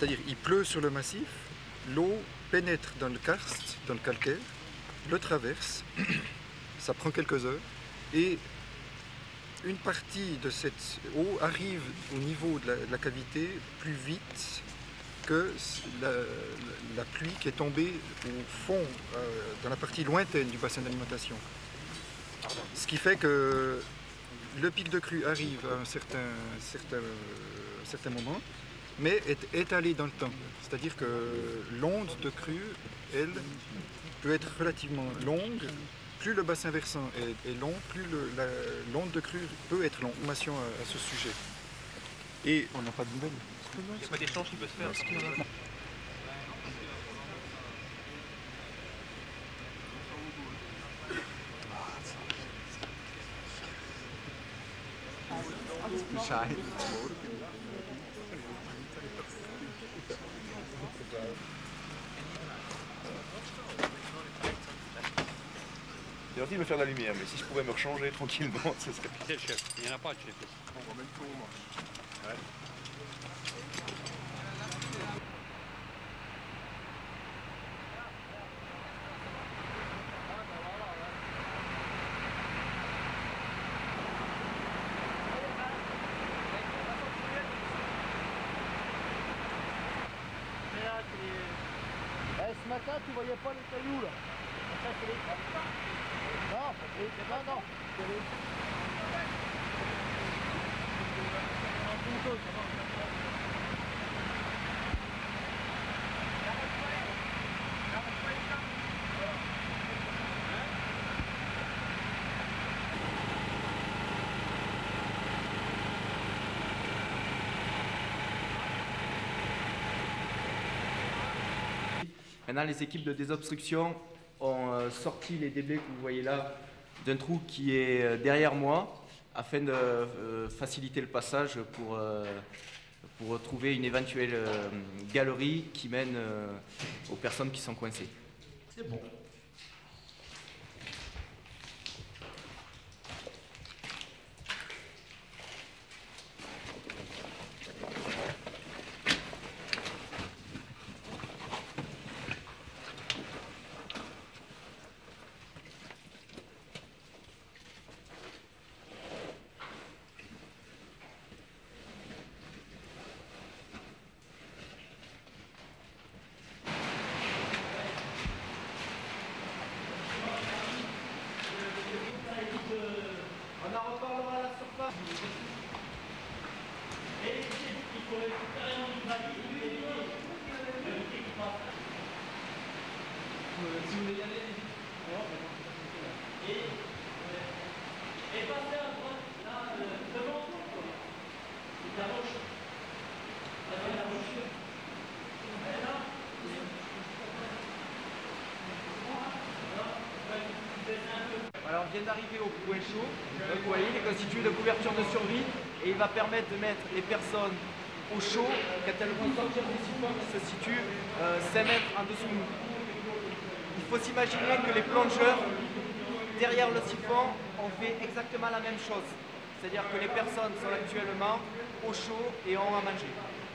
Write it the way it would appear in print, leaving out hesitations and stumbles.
C'est-à-dire il pleut sur le massif, l'eau pénètre dans le karst, dans le calcaire, le traverse, ça prend quelques heures, et une partie de cette eau arrive au niveau de la cavité plus vite que la pluie qui est tombée au fond, dans la partie lointaine du bassin d'alimentation. Ce qui fait que le pic de crue arrive à un certain moment, mais est étalé dans le temps. C'est-à-dire que l'onde de crue, elle, peut être relativement longue. Plus le bassin versant est long, plus l'onde de crue peut être longue. Information à ce sujet. Et on n'a pas de nouvelles. Il n'y a pas d'échange qui peut se faire. Bescheid. C'est gentil de me faire de la lumière, mais si je pouvais me rechanger tranquillement, ce serait... C'est le chef, il n'y en a pas de chef. On va mettre tout au moins. Ouais. Ce matin, tu voyais pas les cailloux là. Ça, c'est les... Non, non. Maintenant, les équipes de désobstruction ont sorti les déblais que vous voyez là d'un trou qui est derrière moi afin de faciliter le passage pour trouver une éventuelle galerie qui mène aux personnes qui sont coincées. C'est bon. On en reparlera à la surface. Et il faut carrément du granit et l'éviter qui passe. Si vous voulez y aller, et passer à droite, là, devant toi. La roche. La roche. Et là. Alors on vient d'arriver au point chaud, donc vous voyez il est constitué de couvertures de survie et il va permettre de mettre les personnes au chaud quand elles vont sortir des siphons qui se situent 5 mètres en dessous de nous. Il faut s'imaginer que les plongeurs derrière le siphon ont fait exactement la même chose, c'est-à-dire que les personnes sont actuellement au chaud et ont à manger.